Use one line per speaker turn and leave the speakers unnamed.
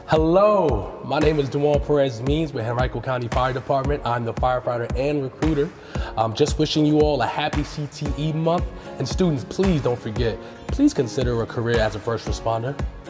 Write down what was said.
Hello, my name is Duane Perez Means with Henrico County Fire Department. I'm the firefighter and recruiter. I'm just wishing you all a happy CTE month. And students, please don't forget, please consider a career as a first responder.